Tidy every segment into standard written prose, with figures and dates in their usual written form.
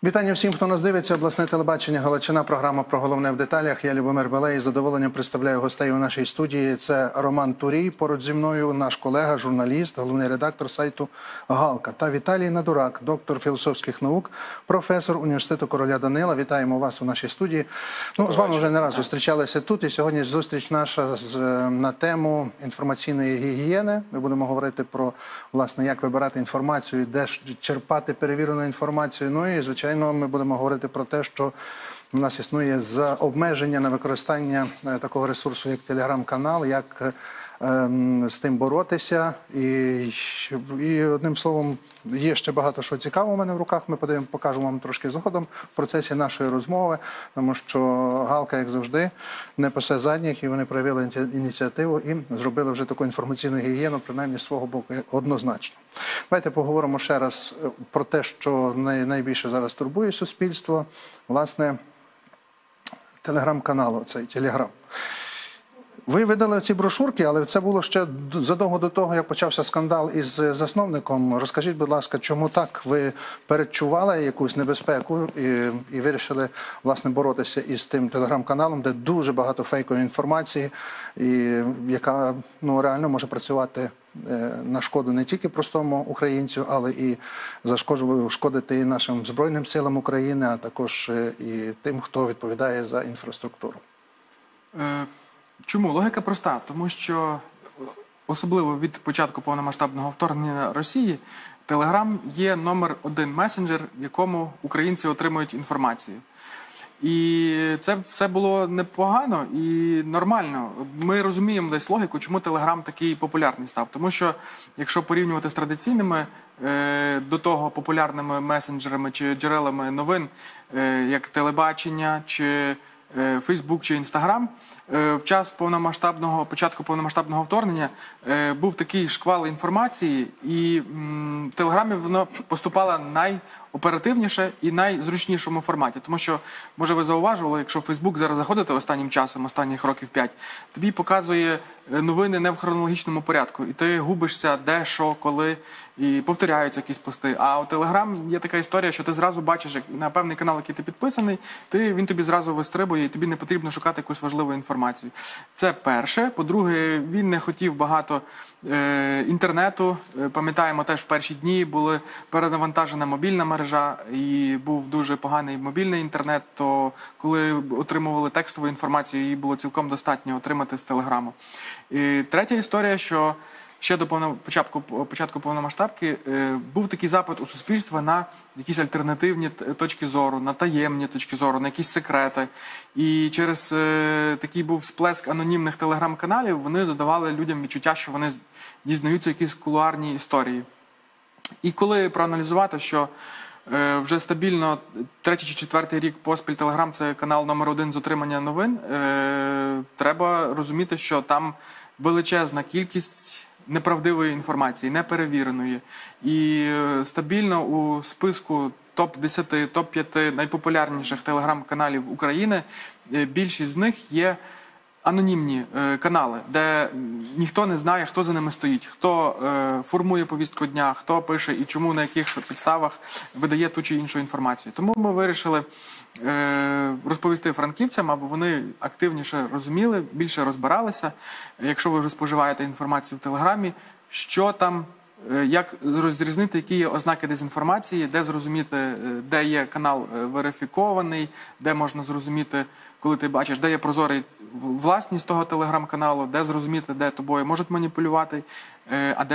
Вітання всім, хто нас дивиться. Обласне телебачення «Галичина», програма про головне в деталях. Я Любомир Балей, з задоволенням представляю гостей у нашій студії. Це Роман Турій, поруч зі мною наш колега, журналіст, головний редактор сайту «Галка». Та Віталій Надурак, доктор філософських наук, професор університету короля Данила. Вітаємо вас у нашій студії. З вами вже не раз зустрічалися тут, і сьогодні зустріч наша на тему інформаційної гігієни. Ми будемо говорити про, власне, як вибирати інформацію, де черпати перевірену інформацію. Ну і, звичайно, ми будемо говорити про те, що у нас існує обмеження на використання такого ресурсу, як телеграм-канал, як з тим боротися. І одним словом, є ще багато що цікавого у мене в руках. Ми покажемо вам трошки згодом в процесі нашої розмови, тому що Галка, як завжди, не пасе задніх, і вони проявили ініціативу і зробили вже таку інформаційну гігієну, принаймні з свого боку, однозначно. Давайте поговоримо ще раз про те, що найбільше зараз турбує суспільство. Власне, телеграм-канал, цей телеграм. Ви видали ці брошурки, але це було ще задовго до того, як почався скандал із засновником. Розкажіть, будь ласка, чому так? Ви передчували якусь небезпеку і вирішили, власне, боротися із тим телеграм-каналом, де дуже багато фейкової інформації, яка реально може працювати на шкоду не тільки простому українцю, але і шкодити і нашим Збройним силам України, а також і тим, хто відповідає за інфраструктуру. Чому? Логіка проста. Тому що, особливо від початку повномасштабного вторгнення Росії, Телеграм є номер один месенджер, в якому українці отримують інформацію. І це все було непогано і нормально. Ми розуміємо десь логіку, чому Телеграм такий популярний став. Тому що, якщо порівнювати з традиційними, до того популярними месенджерами чи джерелами новин, як телебачення, чи Фейсбук чи Інстаграм, в час початку повномасштабного вторгнення був такий шквал інформації, і в Телеграмі воно поступало найоперативніше і найзручнішому форматі. Тому що, може, ви зауважували, якщо в Фейсбук зараз заходите останнім часом, останніх років 5, тобі показує новини не в хронологічному порядку. І ти губишся де, що, коли, і повторяються якісь пости. А у Телеграм є така історія, що ти зразу бачиш, як на певний канал, який ти підписаний, він тобі зразу вистрибує, і тобі не потрібно шукати якусь важливу інформацію. Це перше. По-друге, він не хотів багато інтернету. Пам'ятаємо, теж в перші дні була перенавантажена мобільна мережа і був дуже поганий мобільний інтернет, то коли отримували текстову інформацію, її було цілком достатньо отримати з Телеграму. І третя історія, що ще до початку повномасштабки був такий запит у суспільства на якісь альтернативні точки зору, на таємні точки зору, на якісь секрети. І через такий був сплеск анонімних телеграм-каналів вони додавали людям відчуття, що вони дізнаються якісь кулуарні історії. І коли проаналізувати, що вже стабільно 3-й чи 4-й рік поспіль Телеграм – це канал номер 1 з отримання новин, треба розуміти, що там величезна кількість неправдивої інформації, неперевіреної. І стабільно у списку топ-10, топ-5 найпопулярніших телеграм-каналів України більшість з них є анонімні канали, де ніхто не знає, хто за ними стоїть, хто формує повістку дня, хто пише і чому, на яких підставах видає ту чи іншу інформацію. Тому ми вирішили розповісти франківцям, аби вони активніше розуміли, більше розбиралися, якщо ви вже споживаєте інформацію в Телеграмі, що там, як розрізнити, які є ознаки дезінформації, де зрозуміти, де є канал верифікований, де можна зрозуміти, коли ти бачиш, де є прозорий власність того телеграм-каналу, де зрозуміти, де тобою можуть маніпулювати, а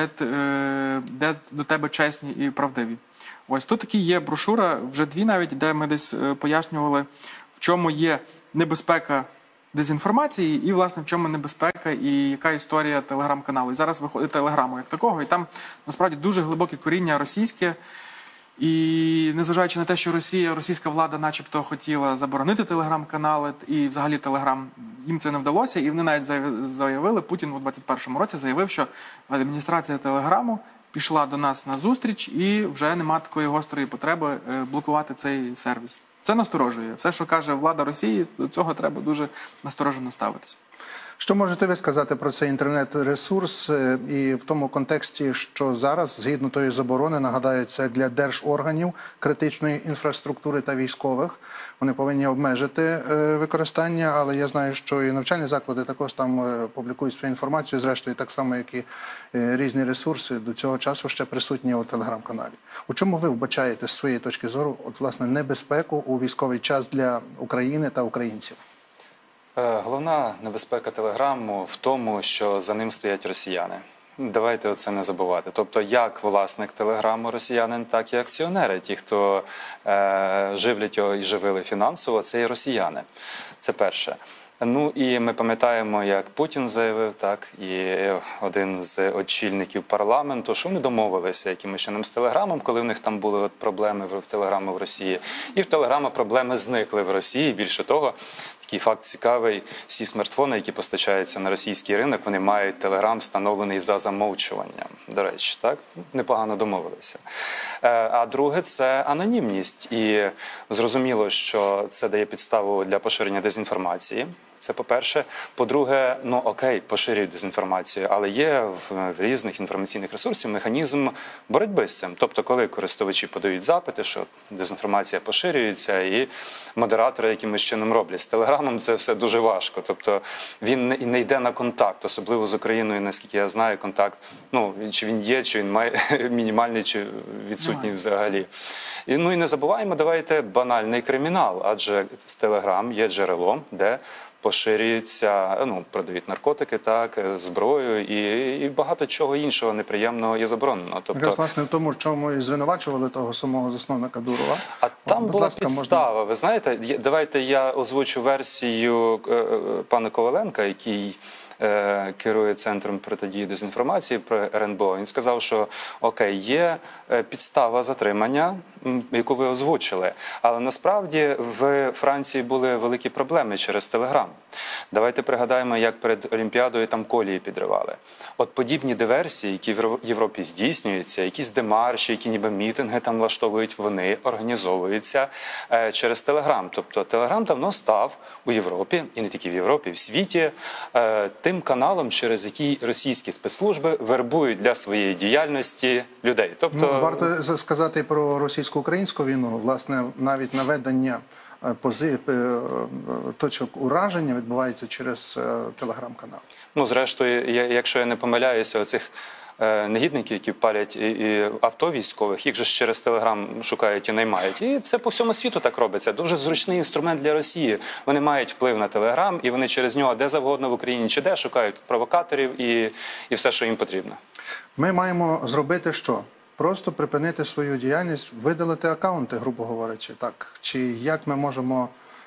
де до тебе чесні і правдиві. Ось тут такі є брошура, вже 2 навіть, де ми десь пояснювали, в чому є небезпека дезінформації і, власне, в чому небезпека і яка історія телеграм-каналу. І зараз виходить телеграму як такого, і там, насправді, дуже глибоке коріння російське. І незважаючи на те, що російська влада начебто хотіла заборонити телеграм-канали і взагалі телеграм, їм це не вдалося. І вони навіть заявили, Путін у 2021 році заявив, що адміністрація телеграму пішла до нас на зустріч і вже нема такої гострої потреби блокувати цей сервіс. Це насторожує. Все, що каже влада Росії, до цього треба дуже насторожено ставитись. Що можете ви сказати про цей інтернет-ресурс і в тому контексті, що зараз, згідно тої заборони, нагадаю, це для держорганів критичної інфраструктури та військових, вони повинні обмежити використання, але я знаю, що і навчальні заклади також там публікують свою інформацію, зрештою так само, як і різні ресурси до цього часу ще присутні у телеграм-каналі. У чому ви вбачаєте з своєї точки зору, от, власне, небезпеку у військовий час для України та українців? Головна небезпека телеграму в тому, що за ним стоять росіяни. Давайте оце не забувати. Тобто, як власник телеграму росіянин, так і акціонери, ті, хто живлять його і живили фінансово, це і росіяни. Це перше. Ну і ми пам'ятаємо, як Путін заявив, так, і один з очільників парламенту, що вони домовилися якимось чином з Телеграмом, коли в них там були проблеми в Телеграму в Росії. І в Телеграма проблеми зникли в Росії. Більше того, такий факт цікавий, всі смартфони, які постачаються на російський ринок, вони мають Телеграм встановлений за замовчуванням. До речі, так? Непогано домовилися. А друге – це анонімність. І зрозуміло, що це дає підставу для поширення дезінформації. Це по-перше. По-друге, ну окей, поширюють дезінформацію, але є в різних інформаційних ресурсах механізм боротьби з цим. Тобто, коли користувачі подають запити, що дезінформація поширюється, і модератори якимось чином роблять. З Телеграмом це все дуже важко. Тобто, він не йде на контакт, особливо з Україною, наскільки я знаю, контакт, ну, чи він є, чи він має мінімальний, чи відсутній взагалі. І, ну і не забуваємо, давайте, банальний кримінал, адже з Телеграм є джерелом, де поширюються, ну, продають наркотики, так, зброю і багато чого іншого неприємного і забороненого. Тобто, якраз, власне, в тому, чому і звинувачували того самого засновника Дурова. А там була підстава. Ви знаєте, давайте я озвучу версію пана Коваленка, який керує Центром протидії дезінформації про РНБО. Він сказав, що окей, є підстава затримання, яку ви озвучили, але насправді в Франції були великі проблеми через Телеграм. Давайте пригадаємо, як перед Олімпіадою там колії підривали. От подібні диверсії, які в Європі здійснюються, якісь демарші, які ніби мітинги там влаштовують, вони організовуються через Телеграм. Тобто Телеграм давно став у Європі, і не тільки в Європі, в світі, тим каналом, через який російські спецслужби вербують для своєї діяльності людей. Тобто, ну, варто сказати про російсько-українську війну, власне, навіть наведення точок ураження відбувається через телеграм-канал. Ну, зрештою, якщо я не помиляюся, оцих негідників, які палять і авто військових, їх же ж через Телеграм шукають і наймають. І це по всьому світу так робиться. Дуже зручний інструмент для Росії. Вони мають вплив на Телеграм, і вони через нього де завгодно в Україні чи де шукають провокаторів і все, що їм потрібно. Ми маємо зробити що? Просто припинити свою діяльність, видалити акаунти, грубо говорячи, так? Чи як ми можемо,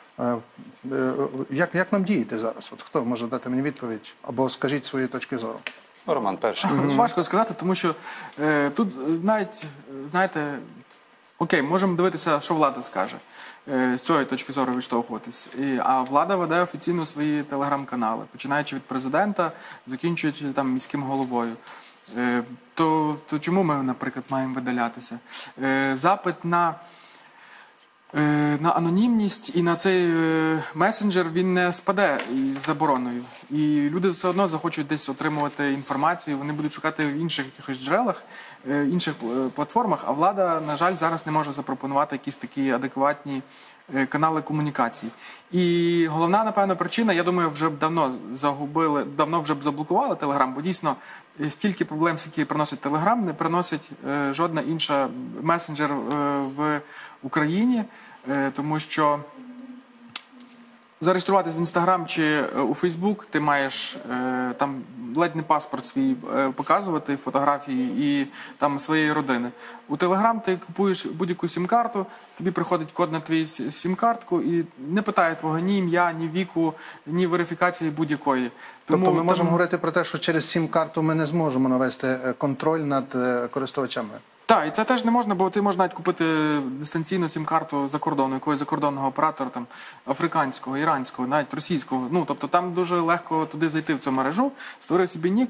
як нам діяти зараз? От хто може дати мені відповідь? Або скажіть свої точки зору. Роман, перший. Важко сказати, тому що тут навіть, знаєте, окей, можемо дивитися, що влада скаже. З цієї точки зору відштовхуватись. А влада веде офіційно свої телеграм-канали, починаючи від президента, закінчуючи там міським головою. То чому ми, наприклад, маємо видалятися? Запит на анонімність і на цей месенджер, він не спаде із забороною. І люди все одно захочуть десь отримувати інформацію, вони будуть шукати в інших якихось джерелах, інших платформах, а влада, на жаль, зараз не може запропонувати якісь такі адекватні канали комунікацій. І головна, напевно, причина, я думаю, вже давно вже б заблокували Телеграм, бо дійсно стільки проблем, які приносить Телеграм, не приносить жодна інша месенджер в Україні, тому що зареєструватись в Інстаграм чи у Фейсбук, ти маєш там ледь не паспорт свій показувати, фотографії і там своєї родини. У Телеграм ти купуєш будь-яку сім-карту, тобі приходить код на твою сім-картку і не питає твого ні ім'я, ні віку, ні верифікації будь-якої. Тобто ми можемо говорити про те, що через сім-карту ми не зможемо навести контроль над користувачами? Так, і це теж не можна, бо ти можеш навіть купити дистанційну сім-карту за кордону, якогось закордонного оператора, там, африканського, іранського, навіть російського. Ну, тобто там дуже легко туди зайти в цю мережу, створити собі нік,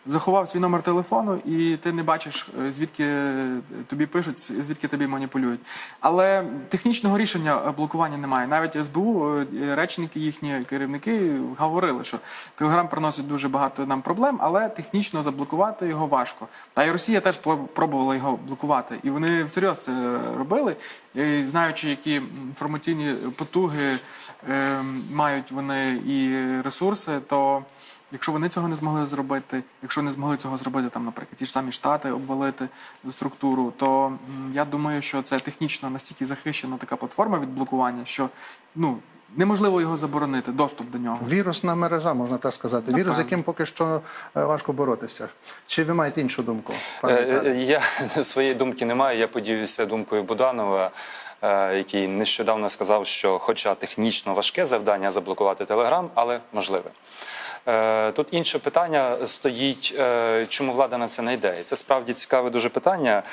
заховав свій номер телефону, і ти не бачиш, звідки тобі пишуть, звідки тобі маніпулюють. Але технічного рішення блокування немає. Навіть СБУ, речники їхні, керівники говорили, що Телеграм приносить дуже багато нам проблем, але технічно заблокувати його важко. Та і Росія теж пробувала його блокувати. І вони всерйоз це робили. І знаючи, які інформаційні потуги мають вони і ресурси, то якщо вони цього не змогли зробити, якщо не змогли цього зробити, там, наприклад, ті ж самі Штати обвалити структуру, то я думаю, що це технічно настільки захищена така платформа від блокування, що неможливо його заборонити, доступ до нього. Вірусна мережа, можна так сказати. Вірус, з яким поки що важко боротися. Чи ви маєте іншу думку, пане Віталію? Я своєї думки не маю, я поділюся думкою Буданова, який нещодавно сказав, що хоча технічно важке завдання заблокувати Телеграм, але можливе. Тут інше питання стоїть, чому влада на це не йде. І це справді цікаве дуже питання,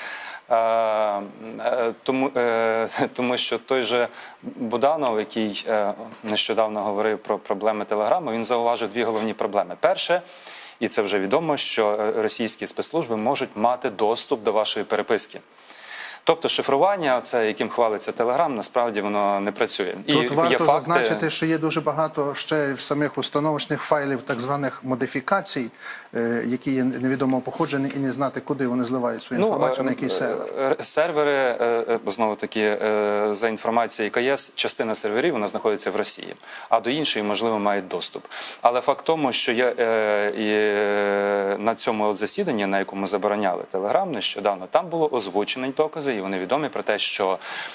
тому що той же Буданов, який нещодавно говорив про проблеми Телеграму, він зауважив дві головні проблеми. Перше, і це вже відомо, що російські спецслужби можуть мати доступ до вашої переписки. Тобто шифрування, це яким хвалиться Телеграм, насправді воно не працює. Тут варто зазначити, що є дуже багато ще в самих установочних файлів так званих модифікацій, які є невідомого походження, і не знати, куди вони зливають свою інформацію, на який сервер. Сервери, знову-таки, за інформацією КС, частина серверів вона знаходиться в Росії, а до іншої, можливо, мають доступ. Але факт тому, що на цьому засіданні, на якому забороняли Телеграм нещодавно, там було озвучені докази, і вони відомі про те, що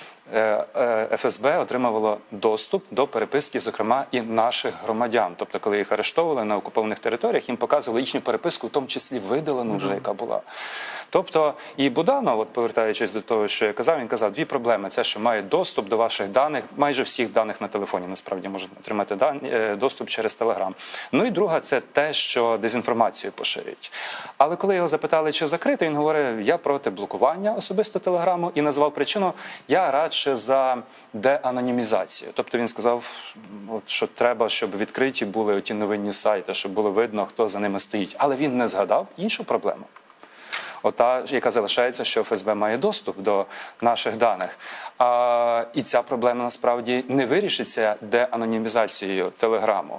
ФСБ отримувало доступ до переписки, зокрема, і наших громадян. Тобто, коли їх арештовували на окупованих територіях, їм показували їхню переписку, в тому числі видалену вже, яка була. Тобто, і Буданов, от повертаючись до того, що я казав, він казав, дві проблеми. Це, що має доступ до ваших даних, майже всіх даних на телефоні, насправді, можна отримати доступ через Телеграм. Ну і друга, це те, що дезінформацію поширюють. Але коли його запитали, чи закрити, він говорив, я проти блокування особисто Телеграму, і назвав причину, я радше за деанонімізацію. Тобто він сказав, що треба, щоб відкриті були ті новинні сайти, щоб було видно, хто за ними стоїть. Але він не згадав іншу проблему. Ота, яка залишається, що ФСБ має доступ до наших даних. І ця проблема насправді не вирішиться деанонімізацією Телеграму.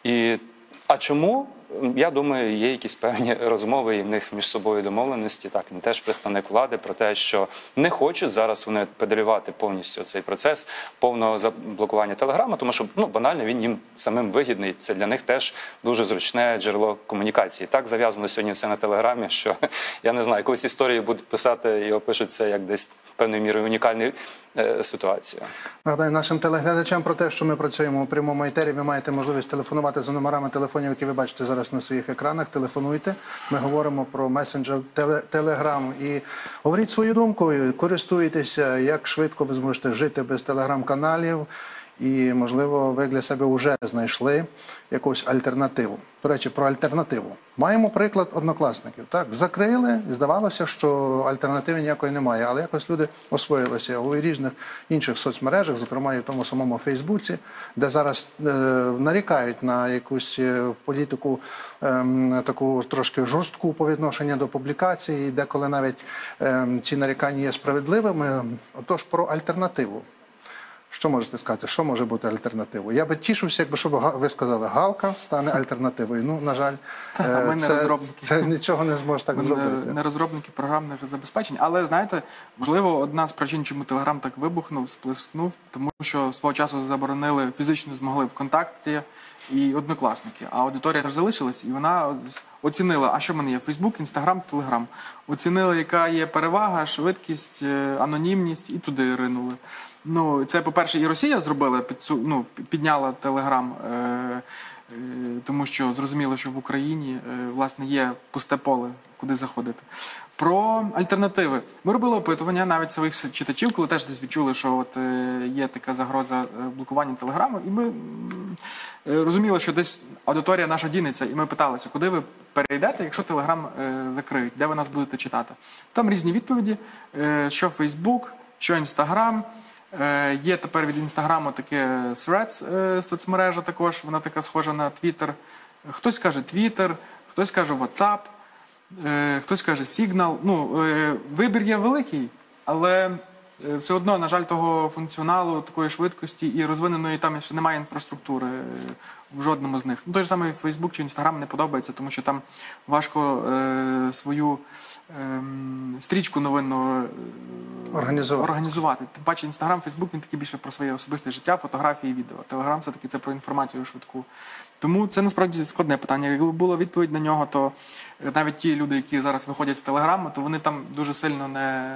А чому? Я думаю, є якісь певні розмови і в них між собою домовленості. Так, він теж представник влади про те, що не хочуть зараз вони педалювати повністю цей процес повного заблокування Телеграму, тому що банально він їм самим вигідний. Це для них теж дуже зручне джерело комунікації. Так зав'язано сьогодні все на Телеграмі, що я не знаю, колись історії будуть писати і опишуть це як десь певною мірою унікальну ситуацію. Нагадаю нашим телеглядачам про те, що ми працюємо у прямому етері. Ви маєте можливість телефонувати за номерами телефонів, які ви бачите зараз на своїх екранах. Телефонуйте. Ми говоримо про месенджер Telegram. І говоріть свою думку, користуйтеся, як швидко ви зможете жити без телеграм-каналів. І, можливо, ви для себе вже знайшли якусь альтернативу. До речі, про альтернативу. Маємо приклад однокласників. Так, закрили, і здавалося, що альтернативи ніякої немає. Але якось люди освоїлися у різних інших соцмережах, зокрема і в тому самому Фейсбуці, де зараз нарікають на якусь політику таку трошки жорстку по відношенню до публікацій, і деколи навіть ці нарікання є справедливими. Отож, про альтернативу. Що можете сказати? Що може бути альтернативою? Я би тішився, якби ви сказали, Галка стане альтернативою. Ну, на жаль, це нічого не зможе так зробити. Не розробники програмних забезпечень. Але, знаєте, можливо, одна з причин, чому Телеграм так вибухнув, сплеснув, тому що свого часу заборонили, фізично змогли ВКонтакті і Однокласники. А аудиторія залишилась, і вона оцінила, а що в мене є? Фейсбук, Інстаграм, Телеграм. Оцінили, яка є перевага, швидкість, анонімність, і туди ринули. Ну, це, по-перше, і Росія зробила, підняла Телеграм, тому що зрозуміло, що в Україні, власне, є пусте поле, куди заходити. Про альтернативи. Ми робили опитування навіть своїх читачів, коли теж десь відчули, що от є така загроза блокування Телеграму, і ми розуміли, що десь аудиторія наша дінеться, і ми питалися, куди ви перейдете, якщо Телеграм закриють, де ви нас будете читати. Там різні відповіді, що Фейсбук, що Інстаграм. Є тепер від Інстаграму таке Threads соцмережа також, вона така схожа на Twitter. Хтось каже Twitter, хтось каже WhatsApp. хтось каже сигнал. Вибір є великий, але все одно, на жаль, того функціоналу, такої швидкості і розвиненої там ще немає інфраструктури в жодному з них. Той же самий Facebook чи Instagram не подобається, тому що там важко свою стрічку новинну організувати. Тим паче Instagram, Facebook, він такий більше про своє особисте життя, фотографії, відео. Telegram все-таки це про інформацію швидку. Тому це насправді складне питання. Якби була відповідь на нього, то навіть ті люди, які зараз виходять з Телеграму, то вони там дуже сильно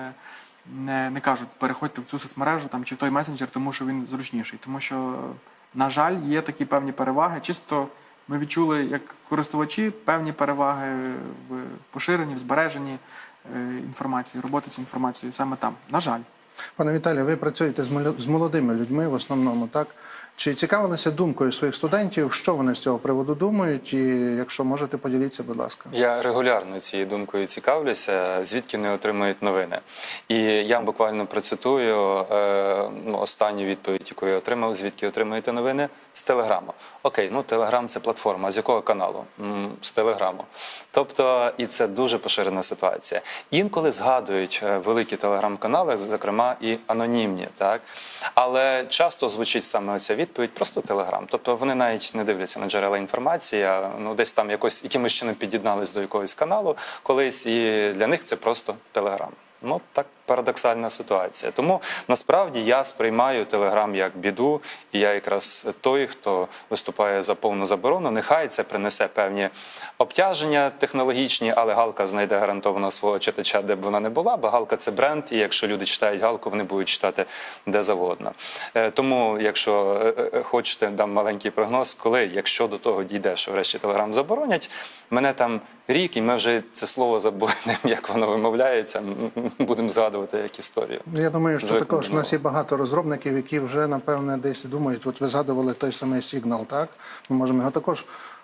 не кажуть, переходьте в цю соцмережу там, чи в той месенджер, тому що він зручніший. Тому що, на жаль, є такі певні переваги. Чисто ми відчули, як користувачі, певні переваги в поширенні, в збереженні інформації, роботи з інформацією саме там. На жаль. Пане Віталію, ви працюєте з молодими людьми в основному, так? Чи цікавилися думкою своїх студентів, що вони з цього приводу думають? І якщо можете, поділіться, будь ласка. Я регулярно цією думкою цікавлюся, звідки вони отримують новини. І я буквально процитую останню відповідь, яку я отримав, звідки отримуєте новини? З Телеграму. Окей, Телеграм – це платформа. З якого каналу? З Телеграму. Тобто, і це дуже поширена ситуація. Інколи згадують великі телеграм-канали, зокрема і анонімні, так? Але часто звучить саме оця відповідь просто Телеграм. Тобто вони навіть не дивляться на джерела інформації, а десь там якимось чином під'єднались до якогось каналу колись, і для них це просто Телеграм. Так парадоксальна ситуація. Тому, насправді, я сприймаю Телеграм як біду, і я якраз той, хто виступає за повну заборону. Нехай це принесе певні обтяження технологічні, але Галка знайде гарантовано свого читача, де б вона не була, бо Галка – це бренд, і якщо люди читають Галку, вони будуть читати де завгодно. Тому, якщо хочете, дам маленький прогноз, якщо до того дійде, що врешті Телеграм заборонять, мене там рік, і ми вже це слово забудемо, як воно вимовляється, будемо згадувати як історію. Я думаю, що також у нас є багато розробників, які вже, напевне, десь думають, от ви згадували той самий сигнал, так? Ми можемо його також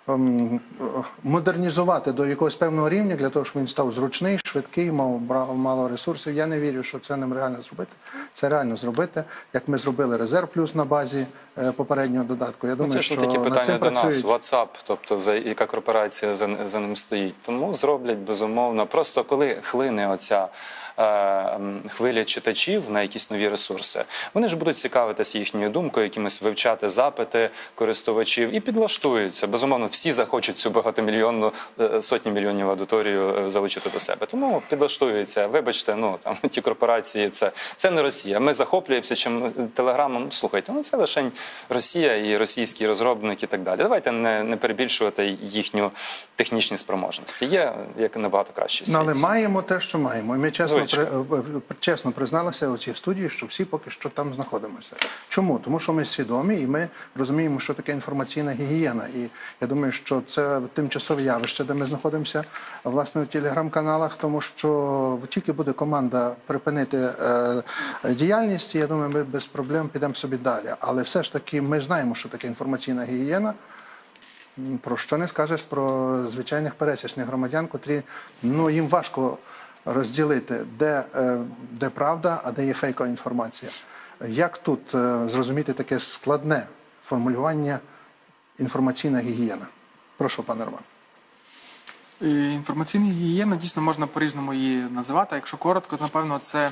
модернізувати до якогось певного рівня, для того, щоб він став зручний, швидкий, мав мало ресурсів. Я не вірю, що це нереально зробити. Це реально зробити, як ми зробили Резерв Плюс на базі попереднього додатку. Я думаю, це ж не такі питання до нас. WhatsApp, тобто яка корпорація за ним стоїть. Тому зроблять, безумовно. Просто коли хлине оця хвиля читачів на якісь нові ресурси, вони ж будуть цікавитися їхньою думкою, якимось вивчати запити користувачів і підлаштуються. Безумовно, всі захочуть цю багатомільйонну, сотні мільйонів аудиторію залучити до себе. Тому підлаштуються. Вибачте, ті корпорації, це не Росія. Ми захоплюємося чим Телеграмом. Слухайте, це лише Росія і російські розробники і так далі. Давайте не перебільшувати їхню технічні спроможності. Є як набагато краще світ. Але маємо те, що маємо. І ми чесно призналися у цій студії, що всі поки що там знаходимося. Чому? Тому що ми свідомі і ми розуміємо, що таке інформаційна гігієна. І я думаю, що це тимчасове явище, де ми знаходимося, власне, у телеграм-каналах, тому що тільки буде команда припинити діяльність, я думаю, ми без проблем підемо собі далі. Але все ж таки ми знаємо, що таке інформаційна гігієна. Про що не скажеш про звичайних пересічних громадян, котрі, їм важко розділити, де правда, а де є фейкова інформація. Як тут зрозуміти таке складне формулювання інформаційна гігієна? Прошу, пане Роман. Інформаційна гігієна, дійсно, можна по-різному її називати. Якщо коротко, то, напевно, це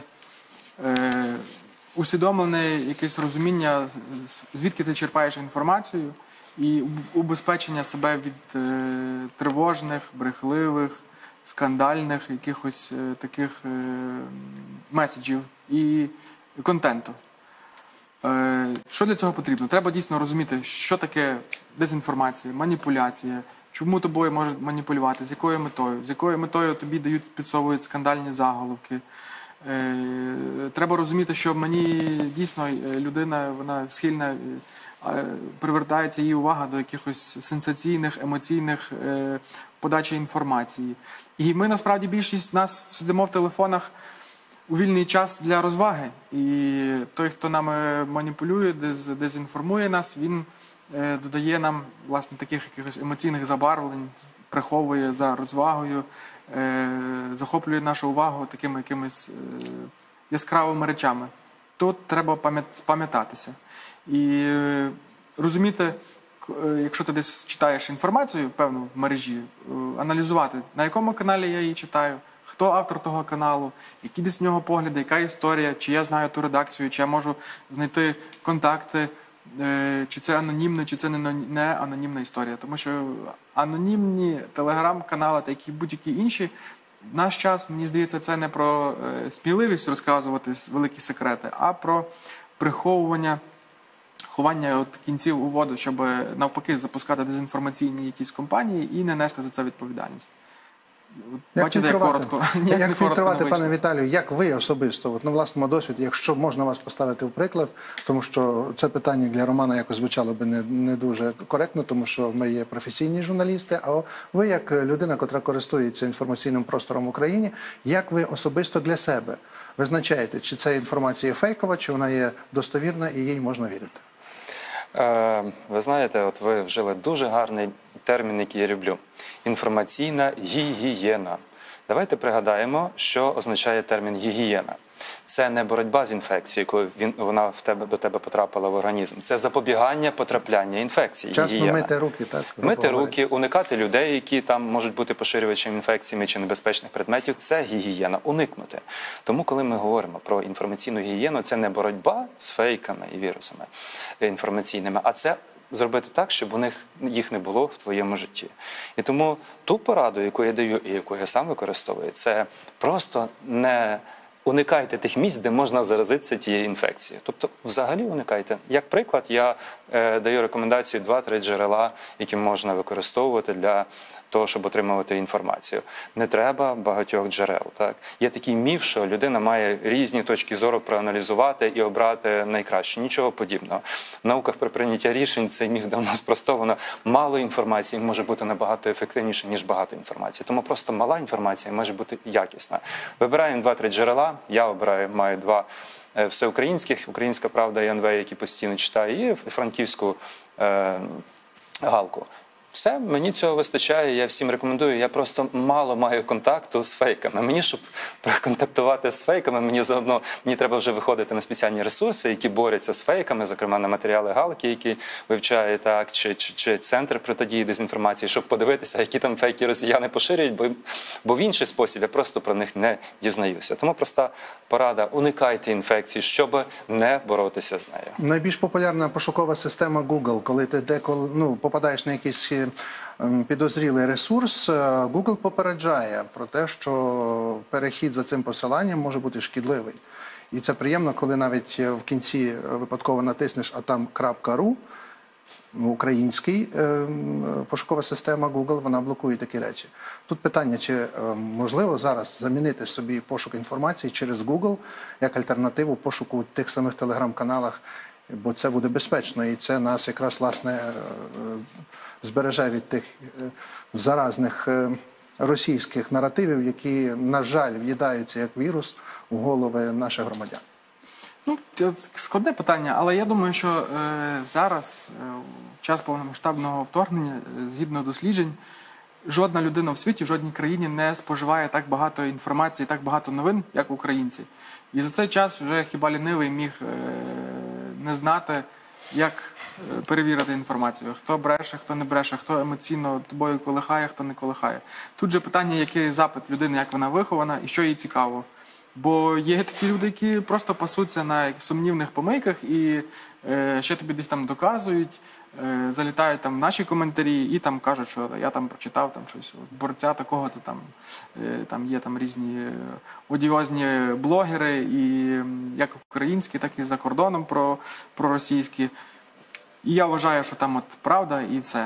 усвідомлене якесь розуміння, звідки ти черпаєш інформацію, і убезпечення себе від тривожних, брехливих, скандальних якихось таких меседжів і контенту. Що для цього потрібно? Треба дійсно розуміти, що таке дезінформація, маніпуляція, чому тобою можуть маніпулювати, з якою метою тобі підсовують скандальні заголовки. Треба розуміти, що мені дійсно людина, вона схильна, привертається її увага до якихось сенсаційних, емоційних подачі інформації. І ми, насправді, більшість нас сидимо в телефонах у вільний час для розваги. І той, хто нами маніпулює, дезінформує нас, він додає нам, власне, таких якихось емоційних забарвлень, приховує за розвагою, захоплює нашу увагу такими якимись яскравими речами. Тут треба пам'ятатися. І розуміти, якщо ти десь читаєш інформацію, певно, в мережі, аналізувати, на якому каналі я її читаю, хто автор того каналу, які десь в нього погляди, яка історія, чи я знаю ту редакцію, чи я можу знайти контакти, чи це анонімно, чи це не анонімна історія. Тому що анонімні телеграм-канали, та які будь-які інші, в наш час, мені здається, це не про сміливість розказувати великі секрети, а про приховування, ховання от кінців у воду, щоб навпаки запускати дезінформаційні якісь компанії і не нести за це відповідальність. Бачите, як коротко. Як фільтрувати, пане Віталію, як ви особисто, от на власному досвіді, якщо можна вас поставити в приклад, тому що це питання для Романа якось звучало би не дуже коректно, тому що ми є професійні журналісти, а ви як людина, котра користується інформаційним простором в Україні, як ви особисто для себе визначаєте, чи ця інформація фейкова, чи вона є достовірна і їй можна вірити? Ви знаєте, от ви вжили дуже гарний термін, який я люблю. Інформаційна гігієна. Давайте пригадаємо, що означає термін гігієна. Це не боротьба з інфекцією, коли вона до тебе потрапила в організм. Це запобігання потрапляння інфекції. Вчасно мити руки, так? Мити руки, уникати людей, які там можуть бути поширювачами інфекціями чи небезпечних предметів. Це гігієна, уникнути. Тому, коли ми говоримо про інформаційну гігієну, це не боротьба з фейками і вірусами інформаційними, а це зробити так, щоб їх не було в твоєму житті. І тому ту пораду, яку я даю і яку я сам використовую, це просто не уникайте тих місць, де можна заразитися тією інфекцією. Тобто, взагалі уникайте. Як приклад, я даю рекомендацію 2-3 джерела, які можна використовувати для того, щоб отримувати інформацію. Не треба багатьох джерел. Так? Є такий міф, що людина має різні точки зору проаналізувати і обрати найкраще. Нічого подібного. В науках про прийняття рішень цей міф давно спростовано. Мало інформації може бути набагато ефективніше, ніж багато інформації. Тому просто мала інформація може бути якісна. Вибираємо 2-3 джерела. Я маю 2 всеукраїнських, «Українська правда» і НВ, які постійно читаю, і франківську «Галку». Все, мені цього вистачає, я всім рекомендую. Я просто мало маю контакту з фейками. Мені, щоб проконтактувати з фейками, мені треба вже виходити на спеціальні ресурси, які борються з фейками, зокрема на матеріали Галки, які вивчає, так, чи Центр протидії дезінформації, щоб подивитися, які там фейки росіяни поширюють, бо в інший спосіб я просто про них не дізнаюся. Тому проста порада – уникайте інфекції, щоб не боротися з нею. Найбільш популярна пошукова система Google, коли ти деколи попадаєш на якийсь підозрілий ресурс, Google попереджає про те, що перехід за цим посиланням може бути шкідливий. І це приємно, коли навіть в кінці випадково натиснеш, а там .ru, український пошукова система Google, вона блокує такі речі. Тут питання, чи можливо зараз замінити собі пошук інформації через Google як альтернативу пошуку в тих самих телеграм-каналах, бо це буде безпечно, і це нас якраз, власне, збереже від тих заразних російських наративів, які, на жаль, в'їдаються як вірус у голови наших громадян. Складне питання, але я думаю, що зараз, в час повномасштабного вторгнення, згідно досліджень, жодна людина в світі, в жодній країні не споживає так багато інформації, так багато новин, як українці. І за цей час вже хіба лінивий міг не знати, як перевірити інформацію. Хто бреше, хто не бреше, хто емоційно тобою колихає, хто не колихає. Тут же питання, який запит людини, як вона вихована і що їй цікаво. Бо є такі люди, які просто пасуться на сумнівних помийках і ще тобі десь там доказують, залітають там в наші коментарі і там кажуть, що я там прочитав там щось борця такого-то, там є там різні одіозні блогери, і як українські, так і за кордоном проросійські. І я вважаю, що там от правда і все.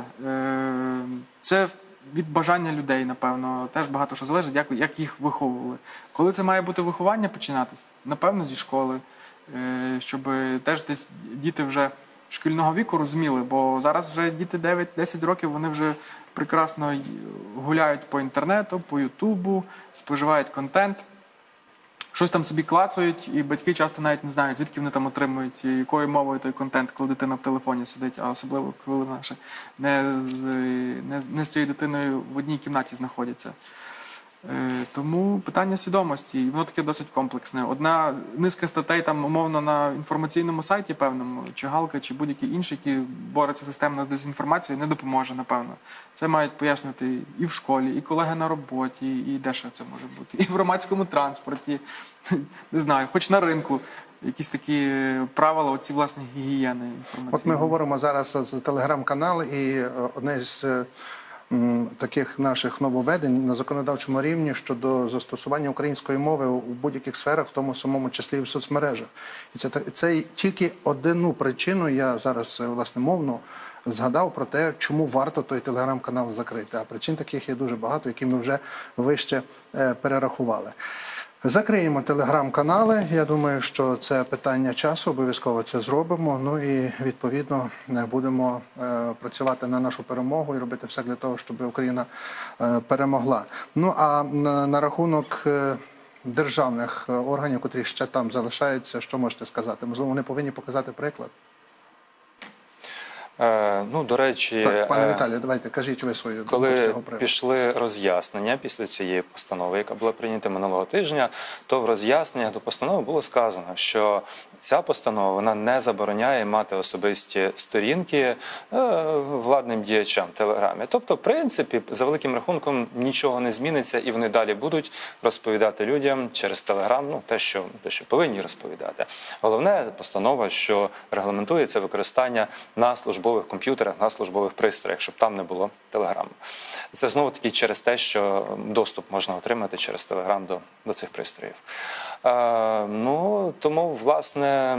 Це від бажання людей, напевно, теж багато що залежить, як їх виховували. Коли це має бути виховання починатись? Напевно, зі школи, щоб теж десь діти вже шкільного віку розуміли, бо зараз вже діти 9-10 років, вони вже прекрасно гуляють по інтернету, по ютубу, споживають контент, щось там собі клацають, і батьки часто навіть не знають, звідки вони там отримують, якою мовою той контент, коли дитина в телефоні сидить, а особливо, коли не з цією дитиною в одній кімнаті знаходяться. Тому питання свідомості, і воно таке досить комплексне. Одна низка статей там умовно на інформаційному сайті певному, чи Галка, чи будь-які інші, які борються системно з дезінформацією, не допоможе, напевно. Це мають пояснювати і в школі, і колеги на роботі, і де ще це може бути, і в громадському транспорті, не знаю, хоч на ринку. Якісь такі правила, оці, власне, гігієни інформаційної. От ми говоримо зараз з телеграм-канал, і одне з таких наших нововведень на законодавчому рівні щодо застосування української мови у будь-яких сферах, в тому самому числі і в соцмережах. І це тільки одну причину, я зараз, власне, мовно згадав про те, чому варто той телеграм-канал закрити. А причин таких є дуже багато, які ми вже вище перерахували. Закриємо телеграм-канали. Я думаю, що це питання часу, обов'язково це зробимо. Ну і відповідно будемо працювати на нашу перемогу і робити все для того, щоб Україна перемогла. Ну а на рахунок державних органів, котрі ще там залишаються, що можете сказати? Можливо, вони повинні показати приклад? Ну, до речі, так, пане Віталію, давайте кажіть ви свою думку з коли цього приводу. пішли роз'яснення після цієї постанови, яка була прийнята минулого тижня, то в роз'ясненнях до постанови було сказано, що ця постанова вона не забороняє мати особисті сторінки владним діячам в Телеграмі. Тобто, в принципі, за великим рахунком нічого не зміниться, і вони далі будуть розповідати людям через Телеграм, ну, те, що повинні розповідати. Головне постанова, що регламентує це використання на службових комп'ютерах, на службових пристроях, щоб там не було Телеграму. Це знову-таки через те, що доступ можна отримати через Телеграм до цих пристроїв. Ну, тому, власне,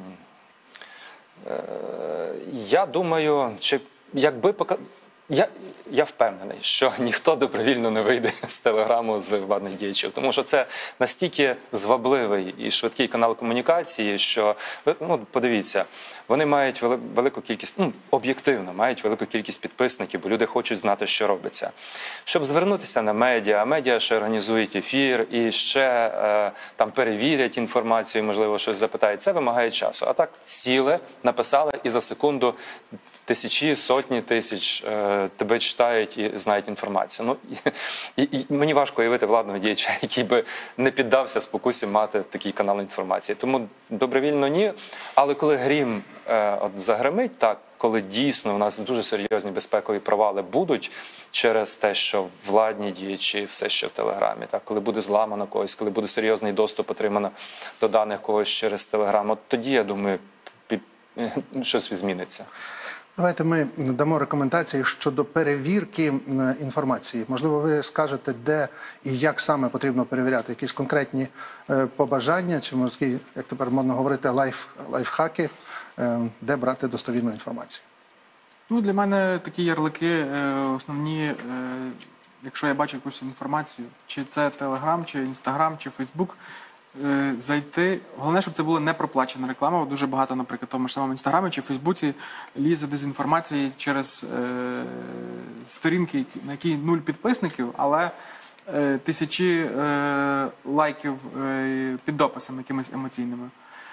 я думаю, якби я впевнений, що ніхто добровільно не вийде з Телеграму з владних діячів, тому що це настільки звабливий і швидкий канал комунікації, що, ну, подивіться, вони мають велику кількість, ну, об'єктивно, мають велику кількість підписників, бо люди хочуть знати, що робиться. Щоб звернутися на медіа, а медіа ще організують ефір і ще там перевірять інформацію, можливо, щось запитають, це вимагає часу. А так сіли, написали і за секунду тисячі, сотні тисяч тебе читають і знають інформацію. Ну, і мені важко уявити владного діяча, який би не піддався спокусі мати такий канал інформації. Тому добровільно ні. Але коли грім загримить, так, коли дійсно у нас дуже серйозні безпекові провали будуть через те, що владні діячі, все ще в Телеграмі, так, коли буде зламано когось, коли буде серйозний доступ отримано до даних когось через Телеграм, от тоді, я думаю, щось зміниться. Давайте ми дамо рекомендації щодо перевірки інформації. Можливо, ви скажете, де і як саме потрібно перевіряти, якісь конкретні побажання, чи, можливо, як тепер модно говорити, лайфхаки, де брати достовірну інформацію? Ну, для мене такі ярлики основні, якщо я бачу якусь інформацію, чи це Телеграм, чи Інстаграм, чи Фейсбук, зайти. Головне, щоб це була не проплачена реклама. Дуже багато, наприклад, в тому ж самому Інстаграмі чи Фейсбуці лізе дезінформації через сторінки, на які 0 підписників, але тисячі лайків під дописами якимись емоційними.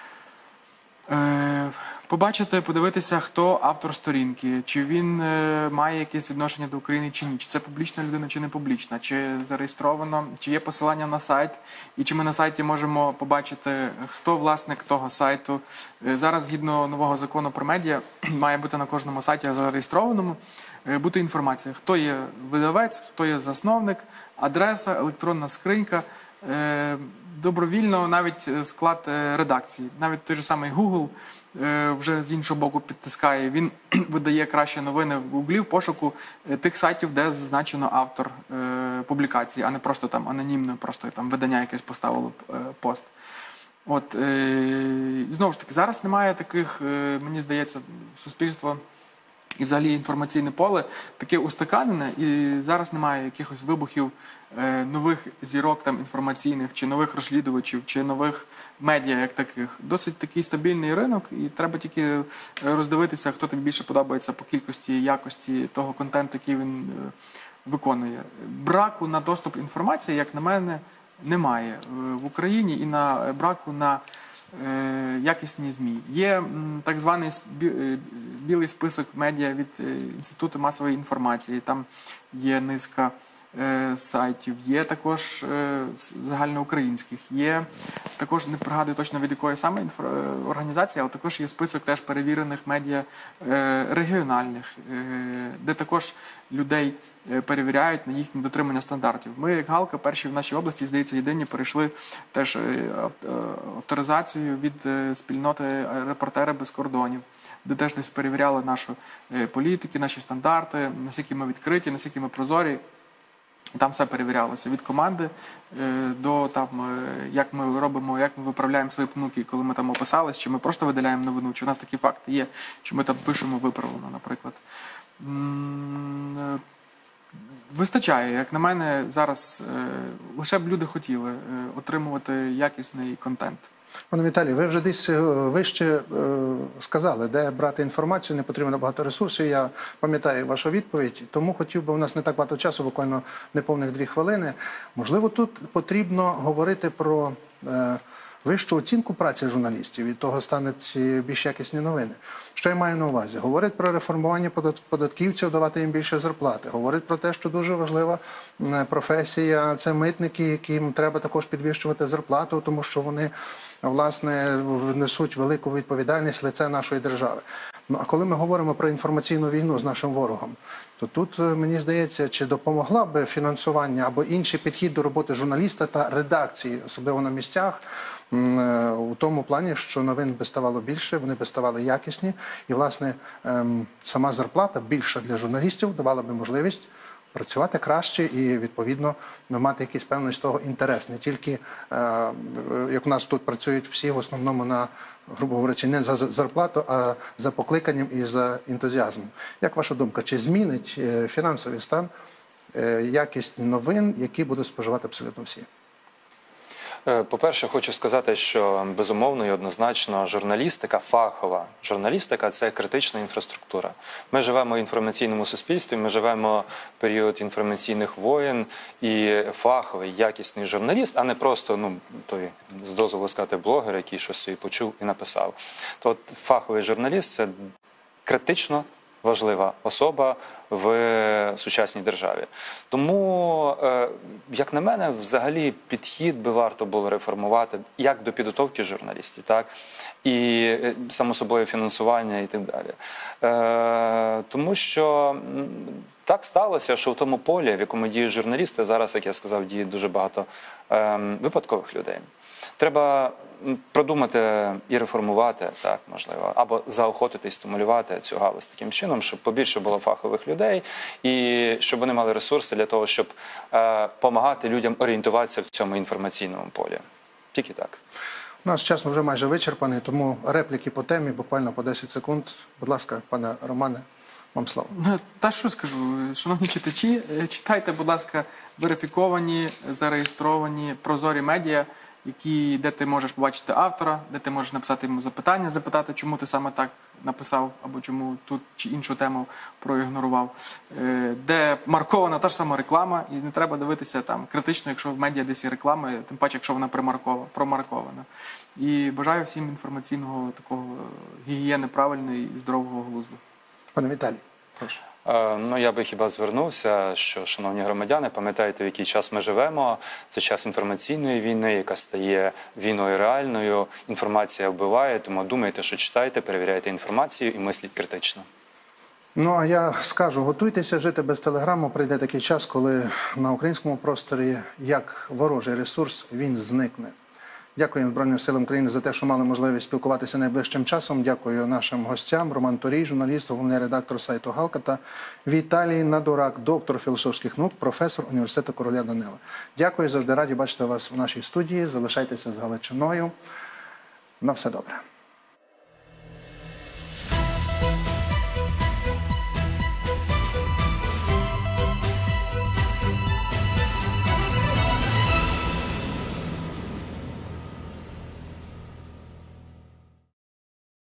Побачити, подивитися, хто автор сторінки, чи він має якесь відношення до України чи ні, чи це публічна людина, чи не публічна, чи зареєстровано, чи є посилання на сайт, і чи ми на сайті можемо побачити, хто власник того сайту. Зараз, згідно нового закону про медіа, має бути на кожному сайті зареєстрованому бути інформація, хто є видавець, хто є засновник, адреса, електронна скринька, добровільно навіть склад редакції. Навіть той же самий Google вже з іншого боку підтискає. Він видає кращі новини в Гуглі в пошуку тих сайтів, де зазначено автор публікації, а не просто там анонімно, просто там видання якесь поставило пост. От, знову ж таки, зараз немає таких, мені здається, суспільство і взагалі інформаційне поле таке устаканене, і зараз немає якихось вибухів нових зірок там інформаційних, чи нових розслідувачів, чи нових медіа як таких. Досить такий стабільний ринок, і треба тільки роздивитися, хто тобі більше подобається по кількості і якості того контенту, який він виконує. Браку на доступ інформації, як на мене, немає в Україні, і на браку на якісні ЗМІ. Є так званий білий список медіа від Інституту масової інформації. Там є низка сайтів, є також загальноукраїнських, є також, не пригадую точно від якої саме організації, але також є список теж перевірених медіа регіональних, де також людей перевіряють на їхнє дотримання стандартів. Ми, як Галка, перші в нашій області, здається, єдині перейшли теж авторизацію від спільноти «Репортери без кордонів», де теж десь перевіряли нашу політики, наші стандарти, наскільки ми відкриті, наскільки ми прозорі. І там все перевірялося від команди до там, як ми робимо, як ми виправляємо свої помилки, коли ми там описались, чи ми просто видаляємо новину, чи у нас такі факти є, чи ми там пишемо виправлено, наприклад. Вистачає, як на мене, зараз лише б люди хотіли отримувати якісний контент. Пане Віталію, ви вже десь вище сказали, де брати інформацію, не потрібно багато ресурсів. Я пам'ятаю вашу відповідь, тому хотів би, у нас не так багато часу, буквально неповних 2 хвилини. Можливо, тут потрібно говорити про вищу оцінку праці журналістів, від того стануть більш якісні новини. Що я маю на увазі? Говорить про реформування податківців, давати їм більше зарплати. Говорить про те, що дуже важлива професія – це митники, яким треба також підвищувати зарплату, тому що вони, власне, несуть велику відповідальність лице нашої держави. Ну, а коли ми говоримо про інформаційну війну з нашим ворогом, то тут, мені здається, чи допомогла б фінансування або інший підхід до роботи журналіста та редакції, особливо на місцях, у тому плані, що новин би ставало більше, вони би ставали якісні, і, власне, сама зарплата більша для журналістів давала би можливість працювати краще і, відповідно, мати якийсь певний з того інтерес. Не тільки, як у нас тут працюють всі, в основному на, грубо говорячи, не за зарплату, а за покликанням і за ентузіазмом. Як ваша думка, чи змінить фінансовий стан якість новин, які будуть споживати абсолютно всі? По-перше, хочу сказати, що безумовно і однозначно журналістика, фахова журналістика – це критична інфраструктура. Ми живемо в інформаційному суспільстві, ми живемо в період інформаційних воєн, і фаховий, якісний журналіст, а не просто, той, з дозволу сказати, блогер, який щось собі почув і написав. То фаховий журналіст – це критично важлива особа в сучасній державі. Тому, як на мене, взагалі підхід би варто було реформувати як до підготовки журналістів, так і, само собою, фінансування і так далі. Тому що так сталося, що в тому полі, в якому діють журналісти, зараз, як я сказав, діє дуже багато випадкових людей. Треба продумати і реформувати, так, можливо, або заохотити і стимулювати цю галузь таким чином, щоб побільше було фахових людей і щоб вони мали ресурси для того, щоб допомагати людям орієнтуватися в цьому інформаційному полі. Тільки так. Наш час вже майже вичерпаний, тому репліки по темі, буквально по 10 секунд. Будь ласка, пане Романе, вам слово. Та що скажу, шановні читачі, читайте, будь ласка, верифіковані, зареєстровані, прозорі медіа, де ти можеш побачити автора, де ти можеш написати йому запитання, запитати, чому ти саме так написав, або чому тут чи іншу тему проігнорував, де маркована та ж сама реклама, і не треба дивитися там критично, якщо в медіа десь є реклама, тим паче, якщо вона промаркована. І бажаю всім інформаційного такого гігієни правильної і здорового глузду. Пане Віталій, прошу. Я би хіба звернувся, що, шановні громадяни, пам'ятаєте, в який час ми живемо. Це час інформаційної війни, яка стає війною реальною. Інформація вбиває, тому думайте, що читайте, перевіряйте інформацію і мисліть критично. А я скажу, готуйтеся жити без телеграму. Прийде такий час, коли на українському просторі, як ворожий ресурс, він зникне. Дякую Збройним силам України за те, що мали можливість спілкуватися найближчим часом. Дякую нашим гостям. Роман Турій, журналіст, головний редактор сайту Галка, та Віталій Надурак, доктор філософських наук, професор університету Короля Данила. Дякую, завжди раді бачити вас в нашій студії. Залишайтеся з Галичиною. На все добре.